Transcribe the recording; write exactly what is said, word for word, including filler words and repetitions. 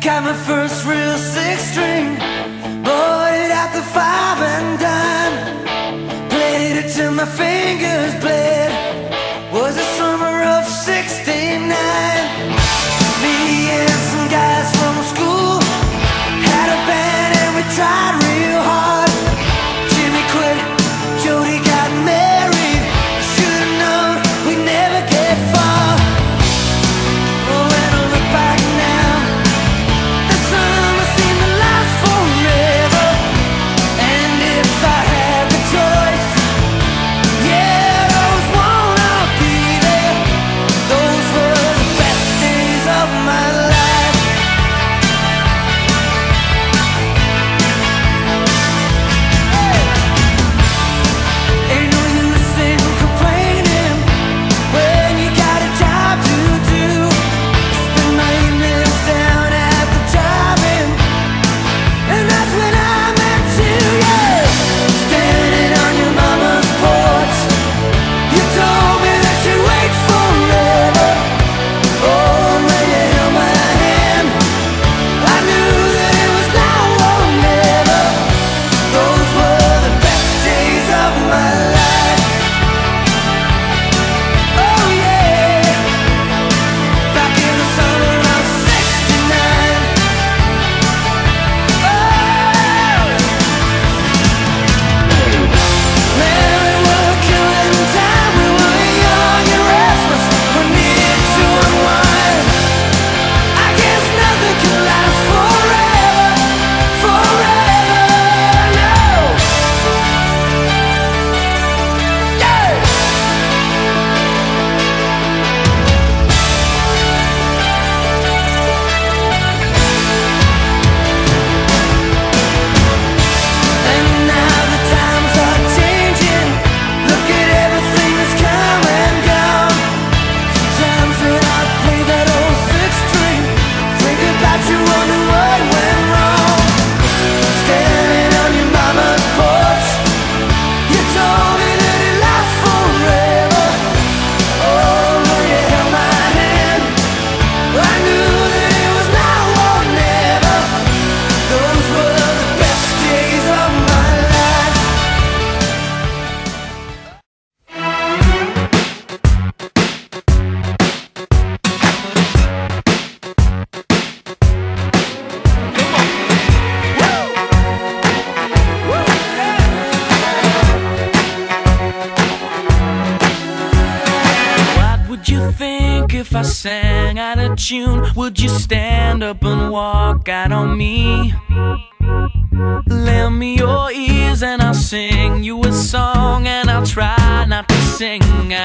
Got my first real six string, bought it at the five and dime. Played it till my fingers bled. Was the summer of sixty-nine. Me and some guys from school had a band and we tried real hard. Jimmy quit, Jody got married. Should've known we'd never get far. Oh, when I look back now, the summer seemed to last forever. And if I had the choice, yeah, I always wanna be there. Those were the best days of my life. Ain't no use in complaining when you got a job to do. Spend my evenings down at the drive-in, and that's when I met you, yeah. Standing on your mama's porch, you told me that you'd wait forever. Oh, when you held my hand, I knew that it was now or never. Those were the best days of my life. Oh yeah, back in the summer of sixty-nine. Oh, man, we were killing time. We were young and restless. We needed to unwind. I guess nothing can last forever, forever, no. Yeah. And now the times are changing. Look at everything that's come and gone. Sometimes when I play that old six string, think about you, wonder what went wrong. Standing on your mama's porch, you told me that it lasts forever. Oh, when you held my hand, I knew that it was now or never. Those were the best days of my life. What would you think if I sang out of tune? Would you stand up and walk out on me? Lend me your ears and I'll sing you a song, and I'll try not to sing